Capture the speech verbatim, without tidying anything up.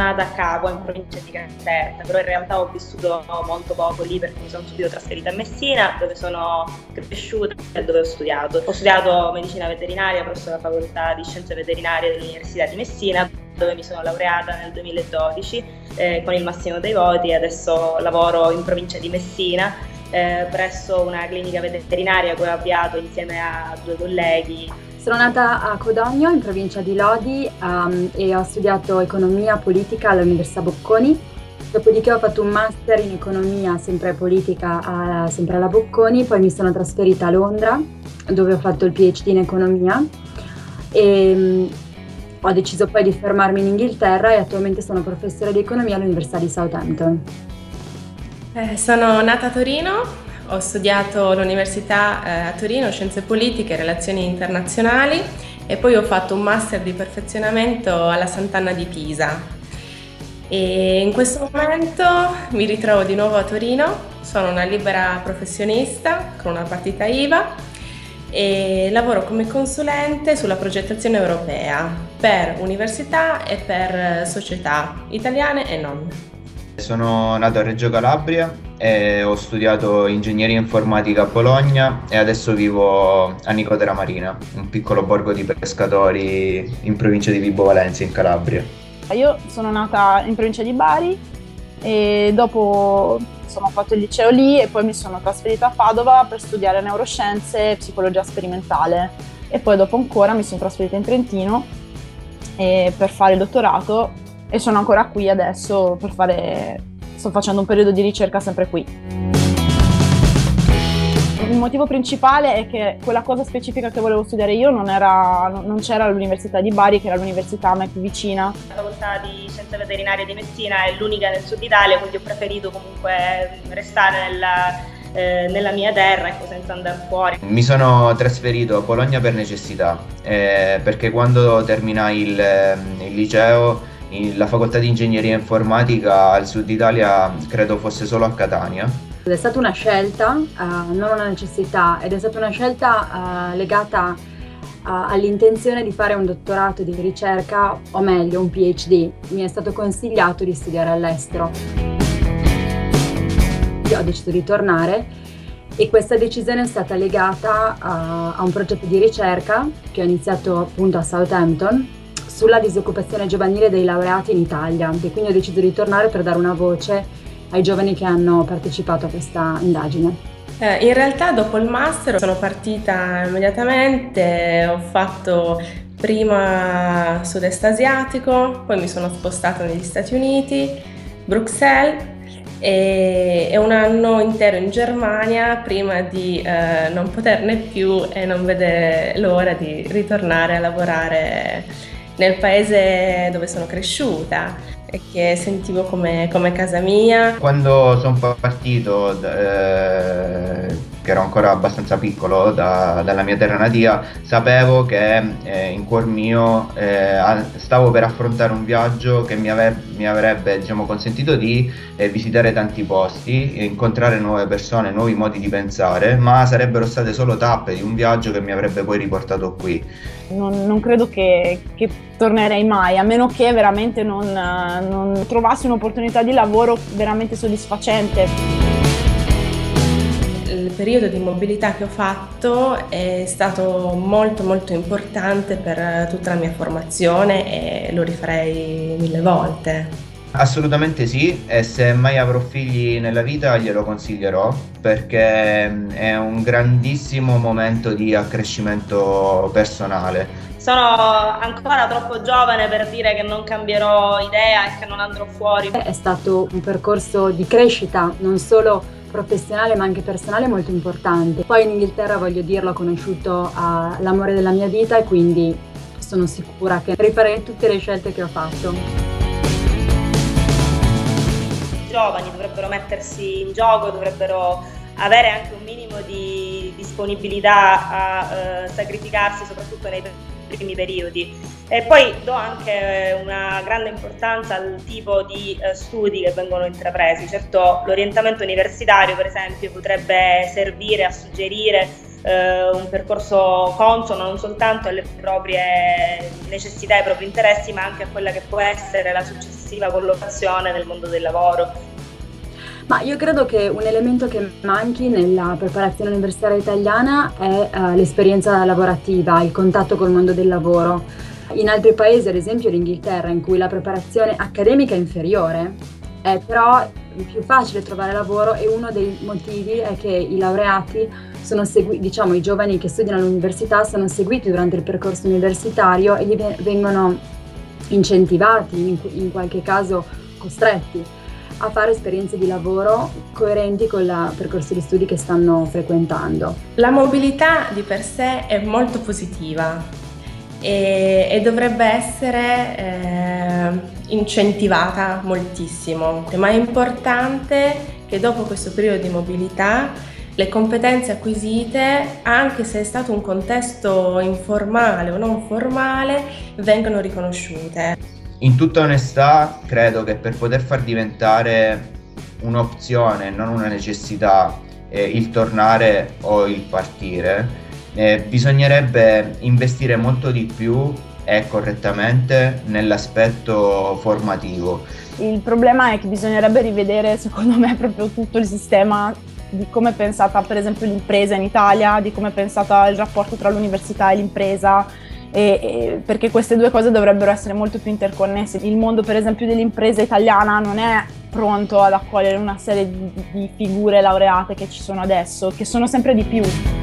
nata a Capua, in provincia di Caserta, però in realtà ho vissuto molto poco lì perché mi sono subito trasferita a Messina, dove sono cresciuta e dove ho studiato. Ho studiato medicina veterinaria presso la facoltà di scienze veterinarie dell'Università di Messina, dove mi sono laureata nel duemiladodici eh, con il massimo dei voti, e adesso lavoro in provincia di Messina eh, presso una clinica veterinaria che ho avviato insieme a due colleghi. Sono nata a Codogno, in provincia di Lodi, um, e ho studiato economia politica all'Università Bocconi. Dopodiché ho fatto un master in economia, sempre politica, a, sempre alla Bocconi. Poi mi sono trasferita a Londra, dove ho fatto il PhD in economia. E, um, ho deciso poi di fermarmi in Inghilterra e attualmente sono professore di economia all'Università di Southampton. Eh, sono nata a Torino. Ho studiato all'Università eh, a Torino Scienze Politiche e Relazioni Internazionali e poi ho fatto un master di perfezionamento alla Sant'Anna di Pisa. E in questo momento mi ritrovo di nuovo a Torino, sono una libera professionista con una partita I V A e lavoro come consulente sulla progettazione europea per università e per società italiane e non. Sono nato a Reggio Calabria e ho studiato ingegneria informatica a Bologna e adesso vivo a Nicotera Marina, un piccolo borgo di pescatori in provincia di Vibo Valentia, in Calabria. Io sono nata in provincia di Bari e dopo insomma, ho fatto il liceo lì e poi mi sono trasferita a Padova per studiare neuroscienze e psicologia sperimentale, e poi dopo ancora mi sono trasferita in Trentino e per fare il dottorato, e sono ancora qui adesso per fare, sto facendo un periodo di ricerca sempre qui. Il motivo principale è che quella cosa specifica che volevo studiare io non, era, non c'era all'Università di Bari, che era l'università a me più vicina. La facoltà di scienze veterinarie di Messina è l'unica nel sud Italia, quindi ho preferito comunque restare nella, eh, nella mia terra, ecco, senza andare fuori. Mi sono trasferito a Bologna per necessità, eh, perché quando terminai il, il liceo la facoltà di ingegneria informatica al sud Italia credo fosse solo a Catania. È stata una scelta, uh, non una necessità, ed è stata una scelta uh, legata uh, all'intenzione di fare un dottorato di ricerca, o meglio un PhD. Mi è stato consigliato di studiare all'estero. Io ho deciso di tornare e questa decisione è stata legata uh, a un progetto di ricerca che ho iniziato appunto a Southampton sulla disoccupazione giovanile dei laureati in Italia, e quindi ho deciso di tornare per dare una voce ai giovani che hanno partecipato a questa indagine. Eh, in realtà dopo il master sono partita immediatamente, ho fatto prima sud-est asiatico, poi mi sono spostata negli Stati Uniti, Bruxelles e, e un anno intero in Germania prima di eh, non poterne più e non vedere l'ora di ritornare a lavorare nel paese dove sono cresciuta e che sentivo come, come casa mia. Quando sono partito, eh, che ero ancora abbastanza piccolo, da, dalla mia terra natia, sapevo che eh, in cuor mio eh, stavo per affrontare un viaggio che mi, ave, mi avrebbe diciamo, consentito di eh, visitare tanti posti, incontrare nuove persone, nuovi modi di pensare, ma sarebbero state solo tappe di un viaggio che mi avrebbe poi riportato qui. Non, non credo che, che tornerei mai, a meno che veramente non, non trovassi un'opportunità di lavoro veramente soddisfacente. Il periodo di mobilità che ho fatto è stato molto molto importante per tutta la mia formazione e lo rifarei mille volte. Assolutamente sì, e se mai avrò figli nella vita glielo consiglierò, perché è un grandissimo momento di accrescimento personale. Sono ancora troppo giovane per dire che non cambierò idea e che non andrò fuori. È stato un percorso di crescita, non solo professionale ma anche personale, molto importante. Poi in Inghilterra, voglio dirlo, ho conosciuto uh, l'amore della mia vita e quindi sono sicura che rifarei tutte le scelte che ho fatto. I giovani dovrebbero mettersi in gioco, dovrebbero avere anche un minimo di disponibilità a eh, sacrificarsi, soprattutto nei primi periodi. E poi do anche una grande importanza al tipo di eh, studi che vengono intrapresi. Certo, l'orientamento universitario, per esempio, potrebbe servire a suggerire eh, un percorso consono non soltanto alle proprie necessità e ai propri interessi, ma anche a quella che può essere la successiva collocazione nel mondo del lavoro. Ma io credo che un elemento che manchi nella preparazione universitaria italiana è uh, l'esperienza lavorativa, il contatto col mondo del lavoro. In altri paesi, ad esempio l'Inghilterra, in cui la preparazione accademica è inferiore, è però più facile trovare lavoro, e uno dei motivi è che i laureati sono seguiti, diciamo i giovani che studiano all'università sono seguiti durante il percorso universitario e gli vengono incentivati, in, in qualche caso costretti, a fare esperienze di lavoro coerenti con il percorso di studi che stanno frequentando. La mobilità di per sé è molto positiva e, e dovrebbe essere eh, incentivata moltissimo, ma è importante che dopo questo periodo di mobilità le competenze acquisite, anche se è stato un contesto informale o non formale, vengano riconosciute. In tutta onestà, credo che per poter far diventare un'opzione, non una necessità, eh, il tornare o il partire, eh, bisognerebbe investire molto di più e correttamente nell'aspetto formativo. Il problema è che bisognerebbe rivedere, secondo me, proprio tutto il sistema di come è pensata, per esempio, l'impresa in Italia, di come è pensata il rapporto tra l'università e l'impresa. E, e perché queste due cose dovrebbero essere molto più interconnesse. Il mondo, per esempio, dell'impresa italiana non è pronto ad accogliere una serie di, di figure laureate che ci sono adesso, che sono sempre di più.